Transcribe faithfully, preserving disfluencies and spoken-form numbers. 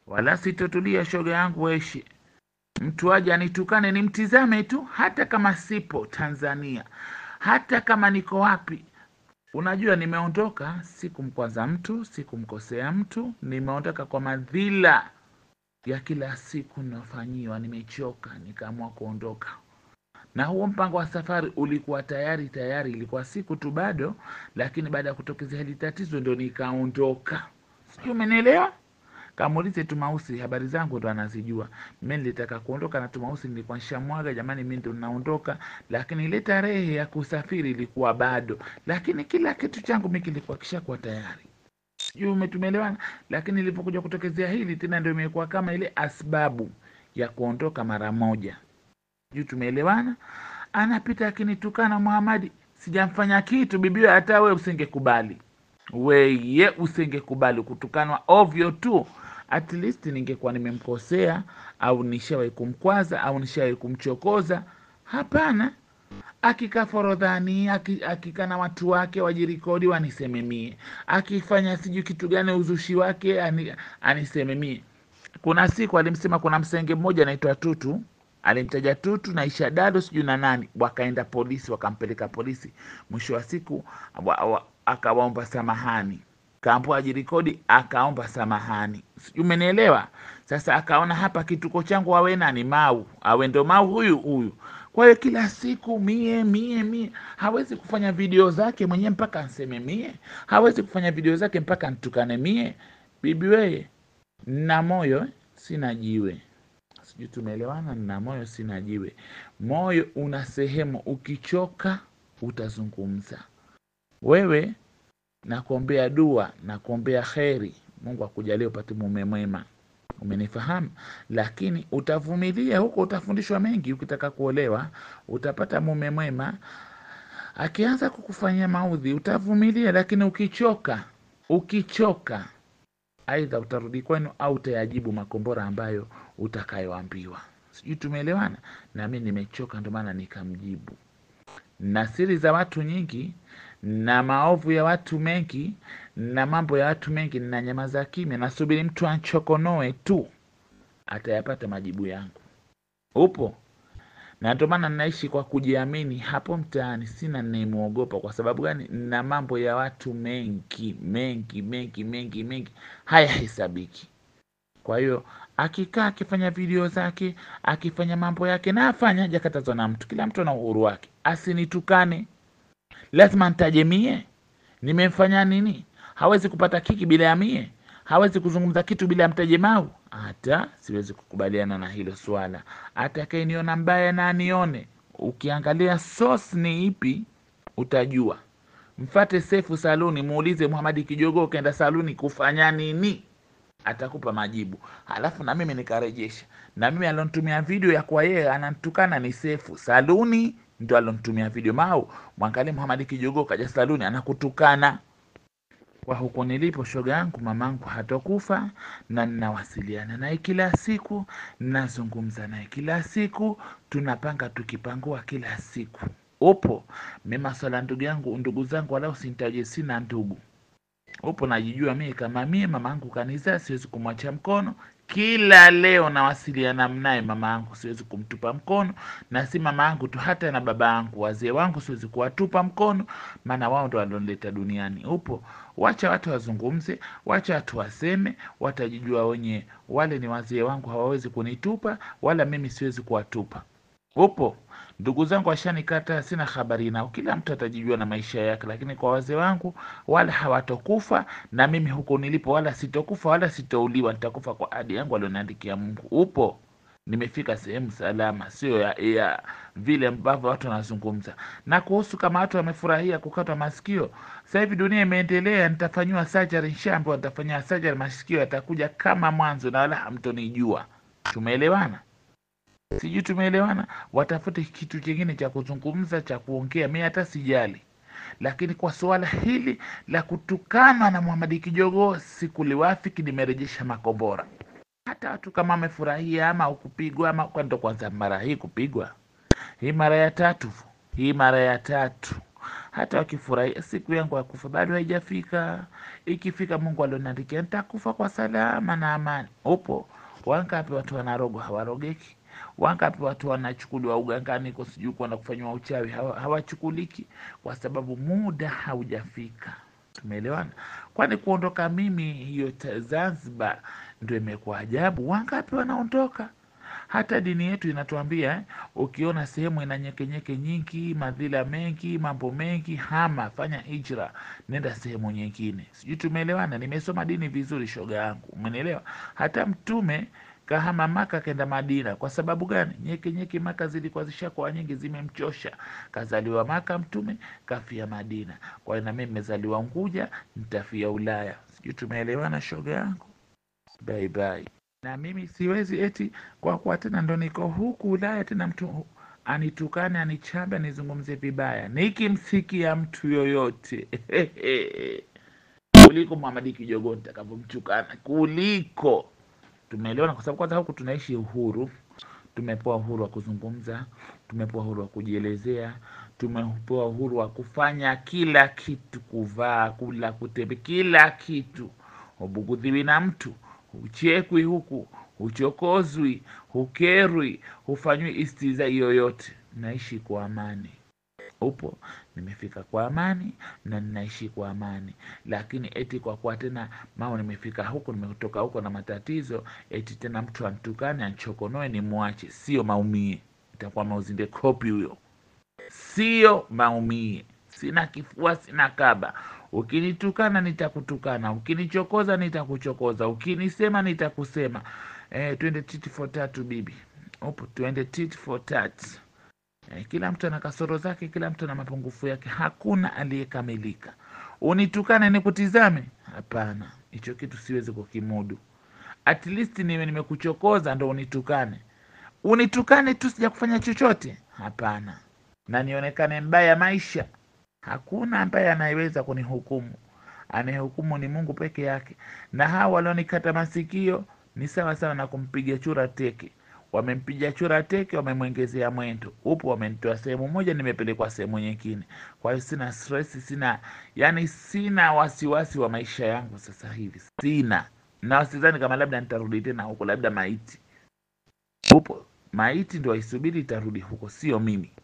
wala sitotulia shoga yangu weshi. Mtu aje anitukane nimtizame tu, hata kama sipo Tanzania, hata kama niko wapi. Unajua nimeondoka, sikumkwaza mtu, sikumkosea mtu, nimeondoka kwa madhila ya kila siku ninafanyiwa, nimechoka, nikaamua kuondoka. Na huo mpango wa safari ulikuwa tayari tayari, ilikuwa siku tu bado, lakini baada ya kutokezea hili tatizo ndio nikaondoka. Sijui umenielewa? Kamuulize Tumausi, habari zangu ndo anazijua. Mimi nilitaka kuondoka na Tumausi nilikuwa nishamwaga, jamani mimi ndo naondoka, lakini ile tarehe ya kusafiri ilikuwa bado. Lakini kila kitu changu mimi kilikuwa kishakuwa tayari. Sijui umetumeelewana? Lakini ilipokuja kutokezea hili tena ndio imekuwa kama ile asbabu ya kuondoka mara moja. Sijui tumeelewana? Anapita akinitukana Muhammad, sijamfanya kitu bibi, hata wewe usingekubali. Weye usingekubali kutukanwa ovyo tu. At least ningekuwa nimemkosea au nishawahi kumkwaza au nishawahi kumchokoza. Hapana. Akika Forodhani, akika na watu wake wajirikodi wanisememie. Akifanya siju kitu gani uzushi wake anisememie. Kuna siku alimsema kuna msenge mmoja anaitwa Tutu, alimtaja Tutu na Isha Dado siju na nani, wakaenda polisi, wakampeleka polisi. Mwisho wa siku akawaomba samahani. Kaambiwa ajirikodi, akaomba samahani. Umenielewa? Sasa akaona hapa kituko changu awe nani Mau, awe ndo Mau huyu huyu. Kwa hiyo kila siku mie mie mie, hawezi kufanya video zake mwenyewe mpaka anseme mie, hawezi kufanya video zake mpaka nitukane mie. Bibi wewe, nina moyo sina jiwe. Sijui tumeelewana? Nina moyo sina jiwe. Moyo una sehemu, ukichoka utazungumza. Wewe nakuombea dua, nakuombea kheri, Mungu akujalie upate mume mwema. Umenifahamu? Lakini utavumilia huko, utafundishwa mengi. Ukitaka kuolewa utapata mume mwema, akianza kukufanyia maudhi utavumilia. Lakini ukichoka, ukichoka aidha utarudi kwenu au utayajibu makombora ambayo utakayoambiwa. Sijui tumeelewana? Na mimi nimechoka, ndio maana nikamjibu. Na siri za watu nyingi na maovu ya watu mengi na mambo ya watu mengi, na nyamaza kimya, nasubiri mtu anchokonoe tu atayapata majibu yangu. Upo? Na ndio maana naishi kwa kujiamini hapo mtaani, sina ninayemuogopa. Kwa sababu gani? Na mambo ya watu mengi mengi mengi mengi mengi haya hesabiki. Kwa hiyo akikaa akifanya video zake, akifanya mambo yake, na afanya hajakatazwa na mtu. Kila mtu ana uhuru wake. Asinitukane. Lazima nitaje mie nimemfanya nini? Hawezi kupata kiki bila ya mie, hawezi kuzungumza kitu bila mtaje Mau. Hata siwezi kukubaliana na hilo swala. Atakayeniona mbaya na anione. Ukiangalia source ni ipi utajua. Mfate Sefu saluni, muulize Muhammad Kijogo kaenda saluni kufanya nini, atakupa majibu. Halafu na mimi nikarejesha. Na mimi alonitumia video ya kwa yeye ananitukana ni Sefu saluni, ndio alonitumia video. Mau, mwangalie Muhammad Kijogo kaja saluni anakutukana. Kwa huko nilipo shoga yangu, mamangu hatokufa, na ninawasiliana naye kila siku, nazungumza naye kila siku, tunapanga tukipangua kila siku. Upo? Mimi masuala ndugu yangu, ndugu zangu wala usinitaje, sina ndugu. Upo? Najijua mimi kama mimi mamangu kanisa, siwezi kumwacha mkono. Kila leo nawasiliana naye mamangu, siwezi kumtupa mkono. Na si mamangu tu, hata na babangu, wazee wangu siwezi kuwatupa mkono, maana wao ndo walionileta duniani. Upo? Wacha watu wazungumze, wacha watu waseme, watajijua wenyewe. Wale ni wazee wangu, hawawezi kunitupa, wala mimi siwezi kuwatupa. Upo? Ndugu zangu washanikata, sina habari nao, kila mtu atajijua na maisha yake. Lakini kwa wazee wangu, wala hawatokufa, na mimi huko nilipo wala sitokufa wala sitouliwa, nitakufa kwa ahadi yangu alioniandikia Mungu. Upo? Nimefika sehemu salama, sio ya, ya vile ambavyo watu wanazungumza. Na kuhusu kama watu wamefurahia kukatwa masikio, sasa hivi dunia imeendelea, nitafanywa surgery, nishaambiwa nitafanywa surgery, masikio yatakuja kama mwanzo na wala hamtonijua. Tumeelewana? Sijui tumeelewana? Watafute kitu kingine cha kuzungumza, cha kuongea, mimi hata sijali. Lakini kwa swala hili la kutukana na Muhammad Kijogo, sikuliwafiki, nimerejesha makombora. Hata watu kama wamefurahia ama ukupigwa ama kwa ndo kwanza mara hii kupigwa. Hii mara ya tatu, hii mara ya tatu. Hata wakifurahi siku yangu ya kufa bado haijafika. Ikifika Mungu alioniandikia nitakufa kwa salama na amani. Upo wangapi watu wanarogwa hawarogeki? Wangapi watu wanachukuliwa ugangani kwa sijui kwenda kufanywa uchawi hawa- hawachukuliki kwa sababu muda haujafika. Tumeelewana? Kwani kuondoka mimi hiyo ta- Zanzibar ndio imekuwa ajabu? Wangapi wanaondoka? Hata dini yetu inatuambia eh, ukiona sehemu ina nyekenyeke nyingi, madhila mengi, mambo mengi, hama, fanya hijra, nenda sehemu nyingine. Sijui tumeelewana? Nimesoma dini vizuri, shoga yangu, umenielewa? Hata Mtume kahama Maka kenda Madina. Kwa sababu gani? Nyeke nyeke Maka zilikuwa zishakuwa nyingi, zimemchosha. Kazaliwa Maka Mtume, kafia Madina. Kwa hiyo na mimi nimezaliwa Unguja, nitafia Ulaya. Sijui tumeelewana, shoga yangu? Bye bye. Na mimi siwezi eti kwa kuwa tena ndo niko huku Ulaya tena mtu anitukane anichambe anizungumzie vibaya, nikimsikia mtu yoyote kuliko Muhamadi Kijogo nitakavyomtukana kuliko. Tumeelewana? Kwa sababu kwanza huku tunaishi uhuru, tumepewa uhuru wa kuzungumza, tumepewa uhuru wa kujielezea, tumepewa uhuru wa kufanya kila kitu, kuvaa, kula, kutembea, kila kitu. Hubugudhiwi na mtu, huchekwi huku, huchokozwi, hukerwi, hufanywi istiza yoyote. Naishi kwa amani. Upo, nimefika kwa amani na ninaishi kwa amani. Lakini eti kwa kuwa tena mao nimefika huku, nimetoka huko na matatizo, eti tena mtu antukane anchokonoe ni muache, sio maumie. Itakuwa mauzinde kopi huyo, sio maumie. Sina kifua, sina kaba. Ukinitukana nitakutukana, ukinichokoza nitakuchokoza, ukinisema nitakusema. Eh, twende tit for tat bibi. Upo, twende tit for tat. Eh, kila mtu ana kasoro zake, kila mtu ana mapungufu yake, hakuna aliyekamilika. Unitukane nikutizame? Hapana, hicho kitu siwezi kukimudu. At least niwe nimekuchokoza ndo unitukane. Unitukane tu sija kufanya chochote? Hapana. Na nionekane mbaya maisha? Hakuna ambaye anayeweza kunihukumu. Anayehukumu ni Mungu peke yake. Na hawa walionikata masikio ni sawa sawa na kumpiga chura teke. Wamempiga chura teke, wamemwongezea mwendo. Upo, wamenitoa sehemu moja, nimepelekwa sehemu nyingine. Kwa hiyo sina stress, sina yani sina wasiwasi wa maisha yangu sasa hivi. Sina. Na sidhani kama labda nitarudi tena huko, labda maiti. Upo, maiti ndio isubiri itarudi huko, sio mimi.